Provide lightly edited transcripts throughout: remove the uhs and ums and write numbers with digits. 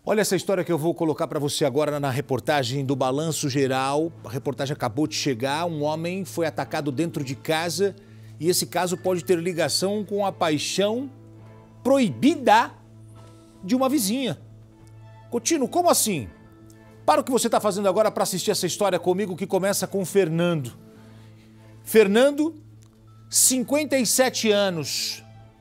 Olha essa história que eu vou colocar para você agora na reportagem do Balanço Geral. A reportagem acabou de chegar. Um homem foi atacado dentro de casa e esse caso pode ter ligação com a paixão proibida de uma vizinha. Coutinho, como assim? Para o que você está fazendo agora para assistir essa história comigo, que começa com o Fernando. Fernando, 57 anos.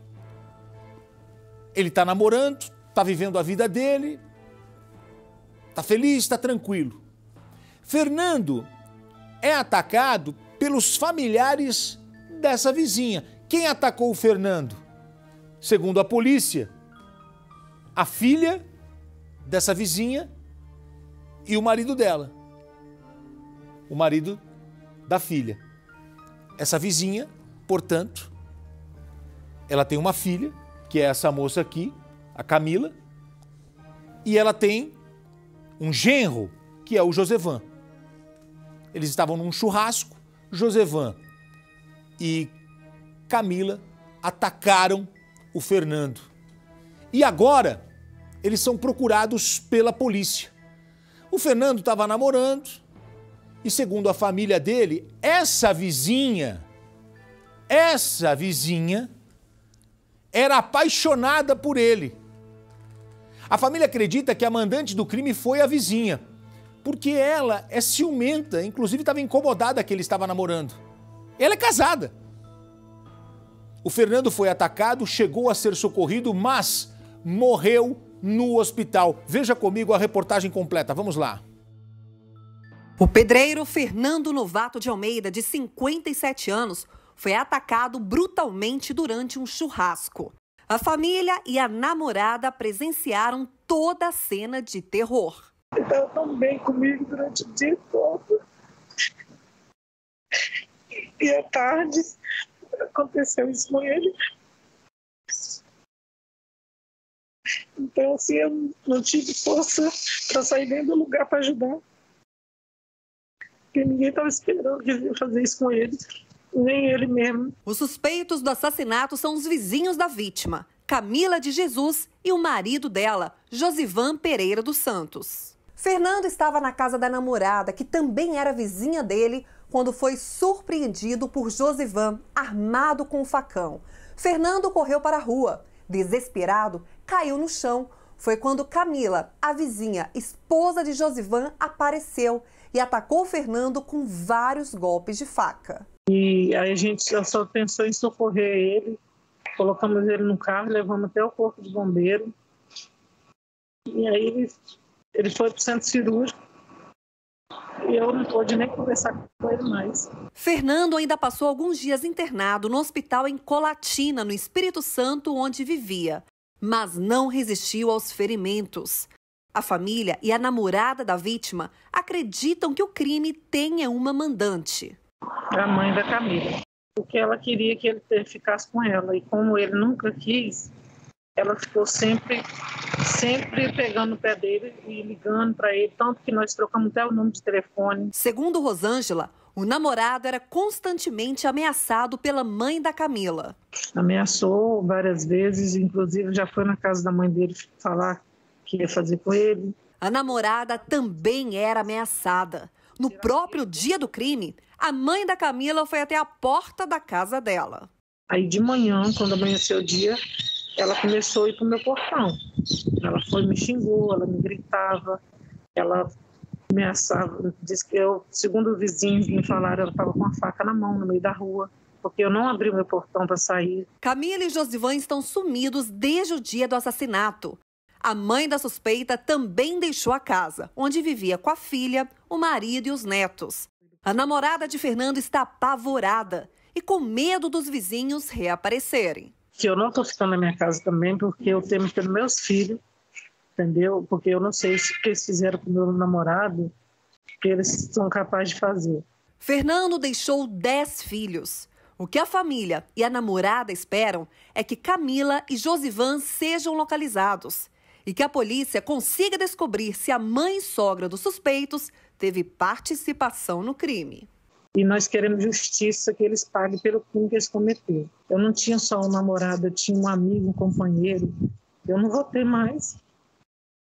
Ele está namorando, está vivendo a vida dele, está feliz, está tranquilo. Fernando é atacado pelos familiares dessa vizinha. Quem atacou o Fernando? Segundo a polícia, a filha dessa vizinha e o marido dela. O marido da filha. Essa vizinha, portanto, ela tem uma filha, que é essa moça aqui, a Camila, e ela tem um genro, que é o Josevan. Eles estavam num churrasco, Josevan e Camila atacaram o Fernando. E agora eles são procurados pela polícia. O Fernando estava namorando e, segundo a família dele, essa vizinha era apaixonada por ele. A família acredita que a mandante do crime foi a vizinha, porque ela é ciumenta, inclusive estava incomodada que ele estava namorando. Ela é casada. O Fernando foi atacado, chegou a ser socorrido, mas morreu no hospital. Veja comigo a reportagem completa. Vamos lá. O pedreiro Fernando Novato de Almeida, de 57 anos, foi atacado brutalmente durante um churrasco. A família e a namorada presenciaram toda a cena de terror. Ele estava tão bem comigo durante o dia todo. E à tarde aconteceu isso com ele. Então, assim, eu não tive força para sair dentro do lugar para ajudar. Porque ninguém estava esperando que ele ia fazer isso com ele. Nem ele mesmo. Os suspeitos do assassinato são os vizinhos da vítima, Camila de Jesus, e o marido dela, Josivan Pereira dos Santos. Fernando estava na casa da namorada, que também era vizinha dele, quando foi surpreendido por Josivan, armado com um facão. Fernando correu para a rua. Desesperado, caiu no chão. Foi quando Camila, a vizinha, esposa de Josivan, apareceu e atacou Fernando com vários golpes de faca. E aí a gente só pensou em socorrer ele, colocamos ele no carro, levamos até o corpo de bombeiro. E aí ele foi para o centro cirúrgico e eu não pude nem conversar com ele mais. Fernando ainda passou alguns dias internado no hospital em Colatina, no Espírito Santo, onde vivia, mas não resistiu aos ferimentos. A família e a namorada da vítima acreditam que o crime tenha uma mandante. A mãe da Camila, porque ela queria que ele ficasse com ela, e como ele nunca quis, ela ficou sempre pegando o pé dele e ligando para ele, tanto que nós trocamos até o número de telefone. Segundo Rosângela, o namorado era constantemente ameaçado pela mãe da Camila. Ameaçou várias vezes, inclusive já foi na casa da mãe dele falar que ia fazer com ele. A namorada também era ameaçada. No próprio dia do crime, a mãe da Camila foi até a porta da casa dela. Aí de manhã, quando amanheceu o dia, ela começou a ir para o meu portão. Ela foi, me xingou, ela me gritava, ela ameaçava. Disse que eu, segundo os vizinhos me falaram, ela estava com a faca na mão no meio da rua, porque eu não abri o meu portão para sair. Camila e Josivan estão sumidos desde o dia do assassinato. A mãe da suspeita também deixou a casa, onde vivia com a filha, o marido e os netos. A namorada de Fernando está apavorada e com medo dos vizinhos reaparecerem. Que eu não estou ficando na minha casa também, porque eu temo pelos meus filhos, entendeu? Porque eu não sei se eles fizeram com o meu namorado, que eles são capazes de fazer. Fernando deixou 10 filhos. O que a família e a namorada esperam é que Camila e Josivan sejam localizados e que a polícia consiga descobrir se a mãe e sogra dos suspeitos teve participação no crime. E nós queremos justiça, que eles paguem pelo crime que eles cometeram. Eu não tinha só um namorado, eu tinha um amigo, um companheiro. Eu não vou ter mais.